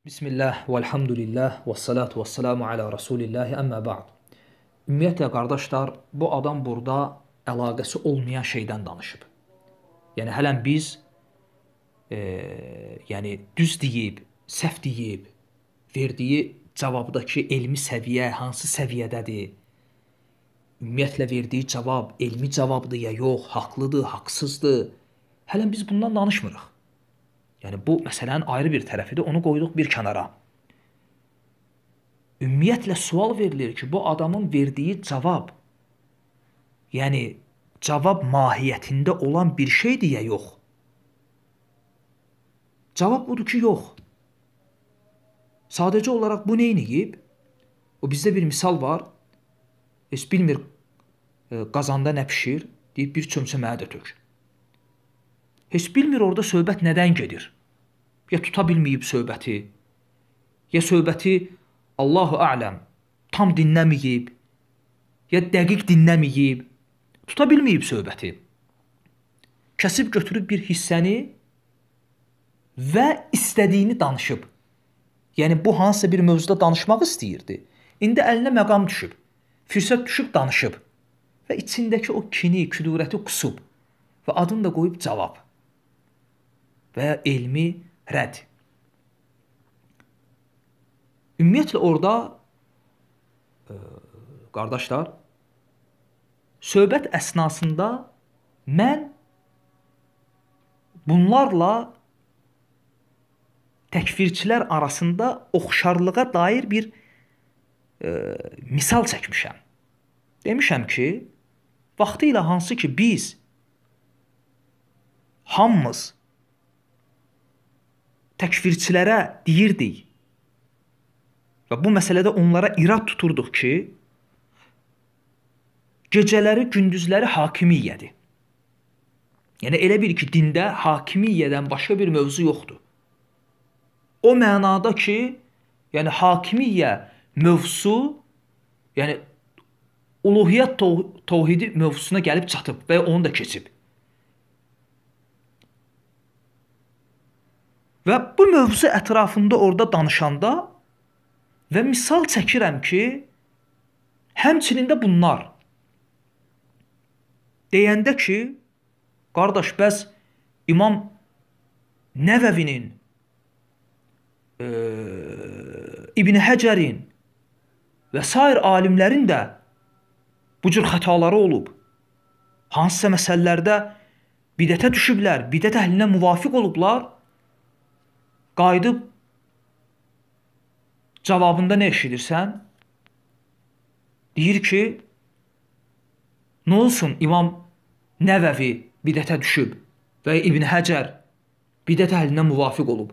Bismillah, velhamdülillah, və salatu və selamu alə rasulillahi, əmmə ba'd. Ümumiyyətlə, qardaşlar, bu adam burada əlaqəsi olmayan şeydən danışıb. Yəni, hələn biz düz deyib, səhv deyib, verdiyi cavabdakı elmi səviyyə hansı səviyyədədir? Ümumiyyətlə, verdiyi cavab elmi cavabdır ya yox, haqlıdır, haqsızdır? Hələn biz bundan danışmırıq. Yəni, bu məsələnin ayrı bir tərəfidir, onu qoyduq bir kənara. Ümumiyyətlə, sual verilir ki, bu adamın verdiyi cavab, yəni cavab mahiyyətində olan bir şeydir ya yox? Cavab budur ki, yox. Sadəcə olaraq bu neyniyib? O, bizdə bir misal var, heç bilmir qazanda nə pişir, deyib bir çömçə mənə də tök. Heç bilmir orada söhbət nədən gedir. Ya tuta bilməyib söhbəti, ya söhbəti Allahu a'ləm tam dinləməyib, ya dəqiq dinləməyib, tuta bilməyib söhbəti. Kəsib götürüb bir hissəni və istədiyini danışıb. Yəni, bu hansısa bir mövzuda danışmaq istəyirdi. İndi əlinə məqam düşüb, fürsət düşüb danışıb və içindəki o kini, kudurəti qusub və adını da qoyub cavab və ya elmi rədd. Ümumiyyətlə, orada, qardaşlar, söhbət əsnasında mən bunlarla təkfirçilər arasında oxşarlığa dair bir misal çəkmişəm. Demişəm ki, vaxtı ilə hansı ki biz hamımız təkfirçilərə deyirdik və bu məsələdə onlara irad tuturduq ki, gecələri, gündüzləri hakimiyyədir. Yəni, elə bil ki, dində hakimiyyədən başqa bir mövzu yoxdur. O mənada ki, yəni hakimiyyə mövzusu, yəni uluhiyyət təvhidi mövzusuna gəlib çatıb və onu da keçib. Və bu mövzu ətrafında orada danışanda və misal çəkirəm ki, həmçinin də bunlar deyəndə ki, qardaş, bəs İmam Nəvəvinin, İbn Həcərin və sair alimlərin də bu cür xətaları olub. Hansısa məsələlərdə bidətə düşüblər, bidət əhlinə müvafiq olublar. Qayıdıb cavabında nə eşidirsən? Deyir ki, nə olsun İmam Nəvəvi bidətə düşüb və İbn Həcər bidət əhlinə müvafiq olub.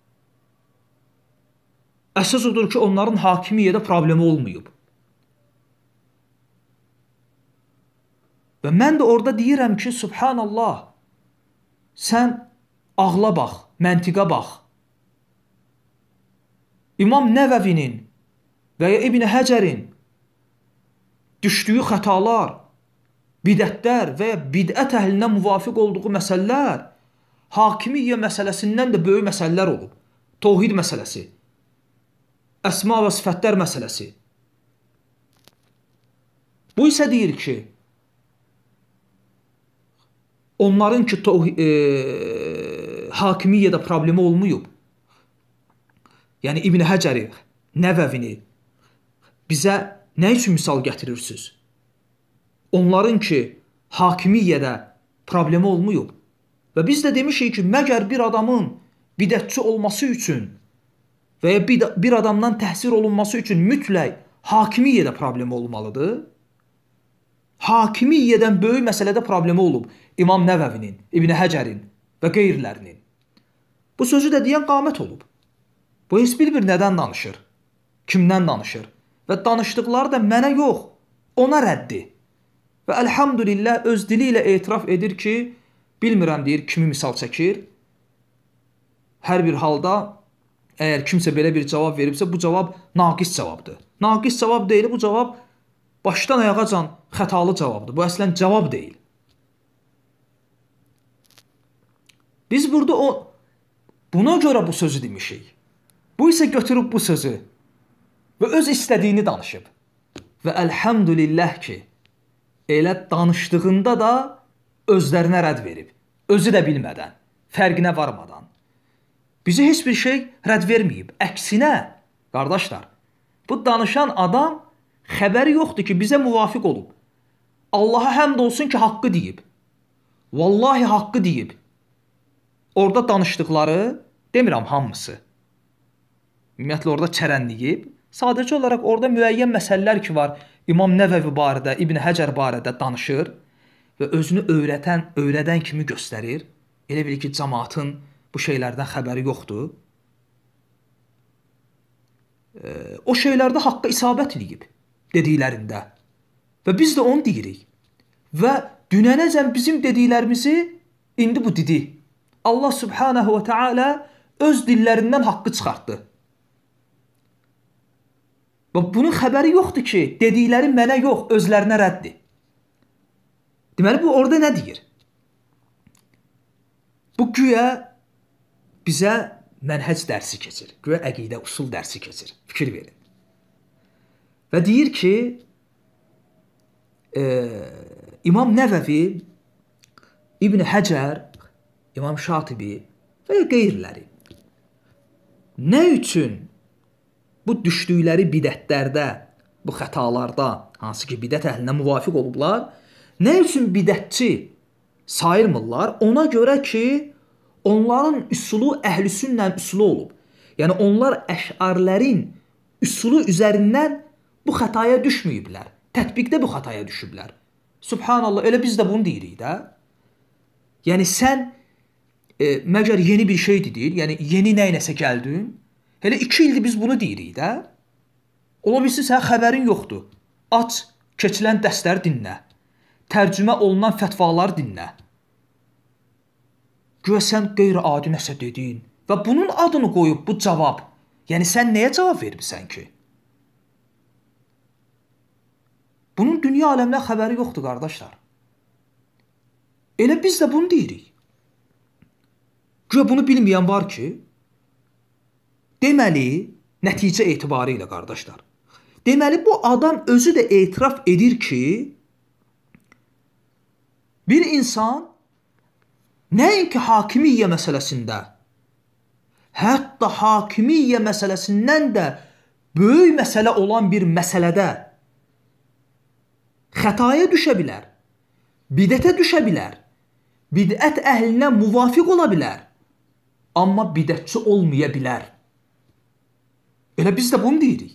Əsas odur ki, onların hakimiyyədə problemi olmayıb. Və mən də orada deyirəm ki, subhanallah, sən ağla bax, məntiqə bax. İmam Nəvəvinin və ya İbn Həcərin düşdüyü xətalar, bidətlər və ya bidət əhlinə müvafiq olduğu məsələlər hakimiyyə məsələsindən də böyük məsələlər olub. Təvhid məsələsi, əsma və sifətlər məsələsi. Bu isə deyir ki, onların ki, hakimiyyədə problemi olmayıb. Yəni, İbn Həcəri, Nəvəvini bizə nə üçün misal gətirirsiniz? Onların ki, hakimiyyədə problemi olmayıb. Və biz də demişik ki, məgər bir adamın bidətçi olması üçün və ya bir adamdan təhsir olunması üçün mütləq hakimiyyədə problemi olmalıdır. Hakimiyyədən böyük məsələdə problemi olub İmam Nəvəvinin, İbn Həcərin və qeyrilərinin. Bu sözü də deyən qamət olub. Bu heç bilmir nədən danışır, kimdən danışır və danışdıqları da mənə yox, ona rəddi. Və əlhamdülillah öz dili ilə etiraf edir ki, bilmirəm deyir, kimi misal çəkir. Hər bir halda, əgər kimsə belə bir cavab veribsə, bu cavab naqis cavabdır. Naqis cavab deyil, bu cavab başdan ayağacan xətalı cavabdır. Bu əslən cavab deyil. Biz burada buna görə bu sözü demişik. Bu Bu isə götürüb bu sözü və öz istədiyini danışıb. Və əlhəmdülillah ki, elə danışdığında da özlərinə rədd verib. Özü də bilmədən, fərqinə varmadan. Bizi heç bir şey rədd verməyib. Əksinə, qardaşlar, bu danışan adam xəbəri yoxdur ki, bizə müvafiq olub. Allaha həmd olsun ki, haqqı deyib. Vallahi haqqı deyib. Orada danışdıqları, demirəm hamısı. Ümumiyyətlə orada çərənləyib. Sadəcə olaraq orada müəyyən məsələlər ki var, İmam Nəvəvi barədə, İbn Həcər barədə danışır və özünü öyrədən kimi göstərir. Elə bil ki, cəmaatın bu şeylərdən xəbəri yoxdur. O şeylərdə haqqa isabət edib dediklərində. Və biz də onu deyirik. Və dünənəcən bizim dediklərimizi indi bu dedi. Allah Subhanahu və Teala öz dillərindən haqqı çıxartdı. Və bunun xəbəri yoxdur ki, dedikləri mənə yox, özlərinə rəddir. Deməli, bu orada nə deyir? Bu güya bizə mənhəc dərsi keçir. Güya əqidə, usul dərsi keçir. Fikir verin. Və deyir ki, İmam Nəvəvi, İbn Həcər, İmam Şatibi və qeyriləri nə üçün bu düşdükləri bidətlərdə, bu xətalarda, hansı ki bidət əhlinə müvafiq olublar, nə üçün bidətçi sayılmırlar? Ona görə ki, onların üsulu əhl-i-sünnə üsulu olub. Yəni onlar əş'arilərin üsulu üzərindən bu xətaya düşməyiblər. Tətbiqdə bu xətaya düşüblər. Subhanallah, elə biz də bunu deyirik də. Yəni sən məgər yeni bir şey deyir, yəni yeni nə iləsə gəldin, elə 2 ildir biz bunu deyirik də. Ola bilsin, sən xəbərin yoxdur. Aç, keçilən dərsləri dinlə. Tərcümə olunan fətvaları dinlə. Güya sən qeyri-adi nəsə dedin və bunun adını qoyub bu cavab. Yəni sən nəyə cavab vermirsən ki? Bunun dünya aləminə xəbəri yoxdur, qardaşlar. Elə biz də bunu deyirik. Güya bunu bilməyən var ki, deməli, nəticə etibarı ilə, qardaşlar, deməli, bu adam özü də etiraf edir ki, bir insan nəinki hakimiyyə məsələsində, hətta hakimiyyə məsələsindən də böyük məsələ olan bir məsələdə xətaya düşə bilər, bidətə düşə bilər, bidət əhlinə müvafiq ola bilər, amma bidətçi olmaya bilər. Elə biz də bunu deyirik.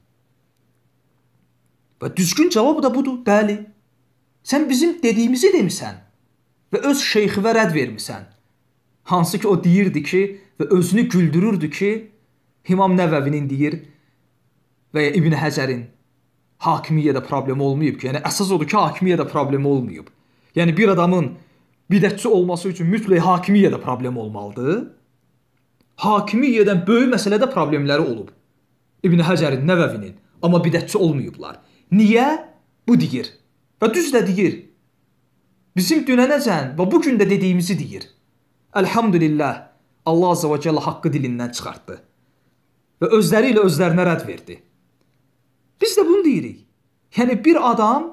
Və düzgün cavab da budur, bəli. Sən bizim dediyimizi demirsən və öz şeyxivə rədd vermirsən. Hansı ki o deyirdi ki və özünü güldürürdü ki, İmam Nəvəvinin deyir və ya İbn Həcərin hakimiyyədə problem olmayıb ki, yəni əsas odur ki, hakimiyyədə problem olmayıb. Yəni bir adamın bidətçi olması üçün mütləq hakimiyyədə problem olmalıdır. Hakimiyyədən böyük məsələdə problemləri olub. İbn Həcərin, Nəvəvinin, amma bidətçi olmayıblar. Niyə? Bu deyir. Və düz də deyir. Bizim dünənəcən və bugün də dediyimizi deyir. Əlhamdülillah, Allah Azza və Cəllə haqqı dilindən çıxartdı. Və özləri ilə özlərinə rədd verdi. Biz də bunu deyirik. Yəni bir adam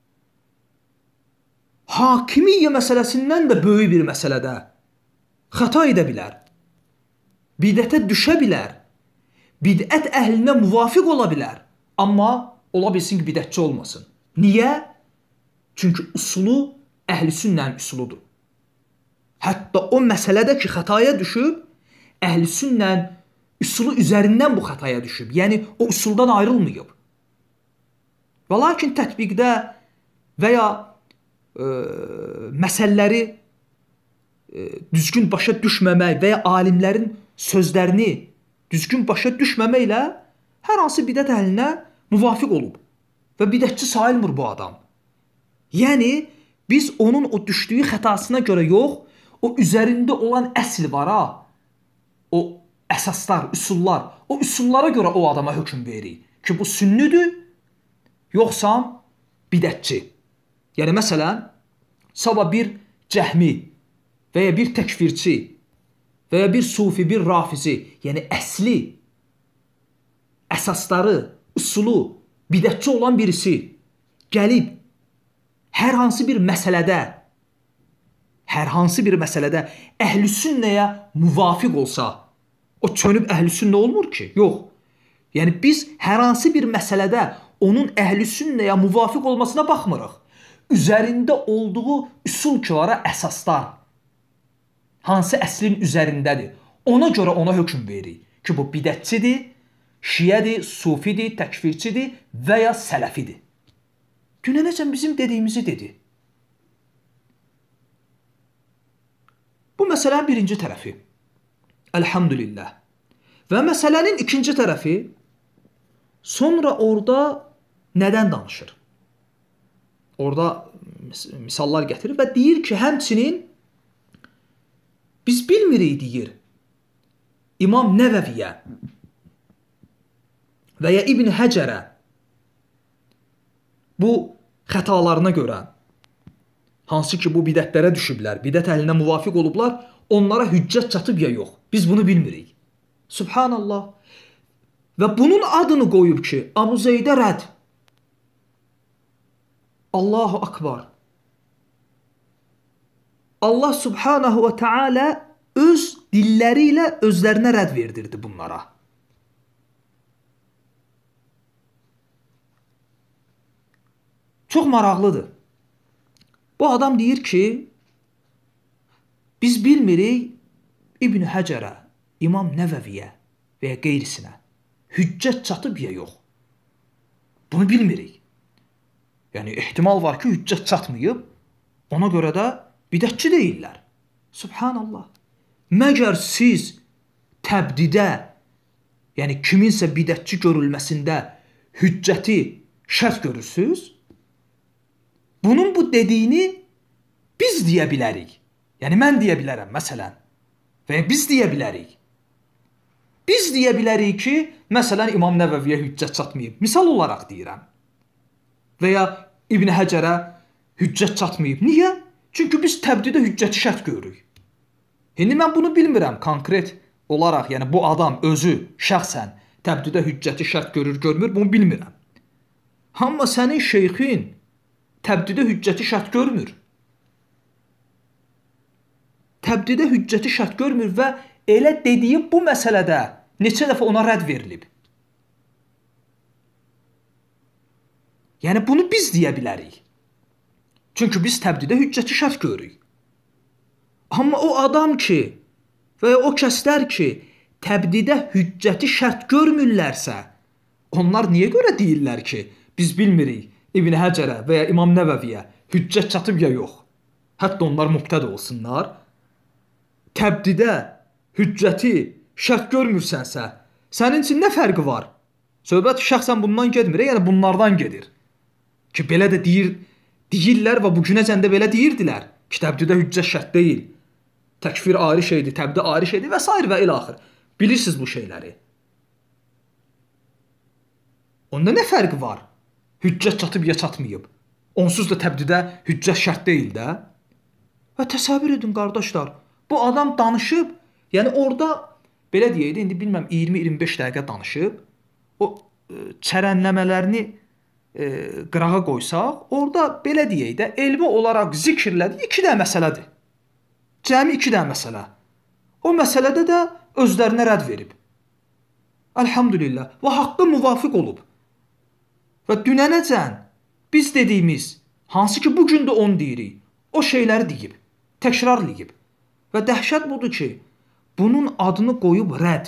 hakimiyyə məsələsindən də böyük bir məsələdə xəta edə bilər. Bidətə düşə bilər. Bidət əhlinə müvafiq ola bilər. Amma ola bilsin ki, bidətçi olmasın. Niyə? Çünki usulu əhl-i-sünnənin usuludur. Hətta o məsələdə ki, xətaya düşüb, əhl-i-sünnənin usulu üzərindən bu xətaya düşüb. Yəni o usuldan ayrılmayıb. Və lakin tətbiqdə və ya məsələləri düzgün başa düşməmək və ya alimlərin sözlərini düzgün başa düşməməklə hər hansı bidət əhlinə müvafiq olub. Və bidətçi sayılmır bu adam. Yəni, biz onun o düşdüyü xətasına görə yox, o üzərində olan əsl var ha, o əsaslar, üsullar, o üsullara görə o adama hökm veririk ki, bu sünnidir, yoxsa bidətçi. Yəni, məsələn, sabah bir cəhmi və ya bir təkfirçi və ya bir sufi, bir rafizi, yəni əsli əsasları, usulu bidətçi olan birisi gəlib hər hansı bir məsələdə əhlüsünnəyə müvafiq olsa, o çönüb əhlüsünnə olmur ki. Yox. Yəni biz hər hansı bir məsələdə onun əhlüsünnəyə müvafiq olmasına baxmırıq. Üzərində olduğu üsulçulara əsaslar hansı əslin üzərindədir. Ona görə ona hökm veririk ki, bu bidətçidir, şiədir, sufidir, təkfirçidir və ya sələfidir. Dünənəcən bizim dediyimizi dedi. Bu məsələnin birinci tərəfi. Elhamdülillah. Və məsələnin ikinci tərəfi, sonra orada nədən danışır? Orada misallar gətirir və deyir ki, həmçinin biz bilmirik deyir İmam Nəvəviyə və ya İbn Həcərə bu xətalarına görə, hansı ki bu bidətlərə düşüblər, bidət əhlinə müvafiq olublar, onlara hüccət çatıb ya yox. Biz bunu bilmirik. Subhanallah. Və bunun adını qoyub ki, Abu Zeydə rədd. Allahu akbar. Allah subhanahu və teala öz dilləri ilə özlərinə rədd verdirdi bunlara. Çox maraqlıdır. Bu adam deyir ki, biz bilmirik İbn Həcərə, İmam Nəvəviyə və ya qeyrisinə hüccət çatıb ya yox. Bunu bilmirik. Yəni ehtimal var ki, hüccət çatmayıb, ona görə də bidətçi deyirlər. Subhanallah. Məgər siz təbdidə, yəni kiminsə bidətçi görülməsində hüccəti şərt görürsünüz? Bunun bu dediyini biz deyə bilərik. Yəni mən deyə bilərəm məsələn. Və biz deyə bilərik. Biz deyə bilərik ki, məsələn İmam Nəvəviyə hüccət çatmayıb. Misal olaraq deyirəm. Və ya İbn Həcərə hüccət çatmayıb. Niyə? Çünki biz təbdidə hüccəti şərt görürük. İndi mən bunu bilmirəm konkret olaraq, yəni bu adam özü şəxsən təbdidə hüccəti şərt görür, görmür, bunu bilmirəm. Amma sənin şeyxin təbdidə hüccəti şərt görmür. Təbdidə hüccəti şərt görmür və elə dediyi bu məsələdə neçə dəfə ona rədd verilib. Yəni bunu biz deyə bilərik. Çünki biz təbdidə hüccəti şərt görürük. Amma o adam ki və ya o kəslər ki təbdidə hüccəti şərt görmürlərsə, onlar niyə görə deyirlər ki, biz bilmirik İbn Həcərə və ya İmam Nəvəviyə hüccət çatıb ya yox. Hətta onlar mübtədə olsunlar. Təbdidə hüccəti şərt görmürsənsə, sənin üçün nə fərqi var? Söhbət şəxsən bundan getmir, yəni bunlardan gedir. Ki belə də deyirlər və bu günəcən də belə deyirdilər. Ki təbdidə hüccət şərt deyil. Təkfir ayrı şeydir, təbdi ayrı şeydir və s. və ilaxır. Bilirsiniz bu şeyləri. Onda nə fərqi var? Hüccət çatıb ya çatmayıb. Onsuz da təbdidə hüccət şərt deyil də. Və təsəvvür edin qardaşlar, bu adam danışıb, yəni orada belə deyəydi, indi bilməm 20-25 dəqiqə danışıb, o çərənləmələrini qırağa qoysaq, orada belə deyək də, elmi olaraq zikirlədi 2 dənə məsələdir. Cəmi 2 dənə məsələ. O məsələdə də özlərinə rədd verib. Elhamdülillah. Və haqqa müvafiq olub. Və dünənəcən biz dediyimiz, hansı ki bugün də onu deyirik, o şeyləri deyib, təkrarlayıb. Və dəhşət budur ki, bunun adını qoyub rədd.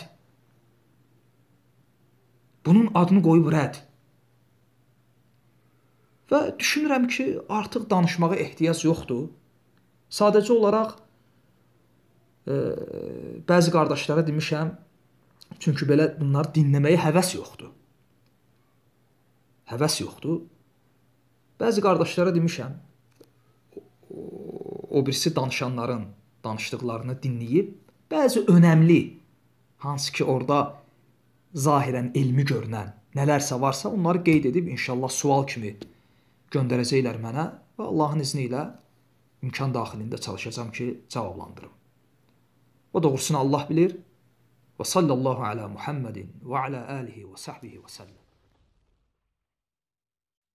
Bunun adını qoyub rədd. Və düşünürəm ki, artıq danışmağa ehtiyac yoxdur. Sadəcə olaraq bəzi qardaşlara demişəm, çünki belə bunlar dinləməyə həvəs yoxdur. Həvəs yoxdur. Bəzi qardaşlara demişəm, o birisi danışanların danışdıqlarını dinləyib, bəzi önəmli, hansı ki orada zahirən elmi görünən nələrsə varsa, onları qeyd edib inşallah sual kimi göndərəcəklər mənə və Allahın izni ilə imkan daxilində çalışacağam ki, cavablandırım. O doğrusunu Allah bilir. Və sallallahu ala Muhammedin və ala alihi və sahbihi və səlləm.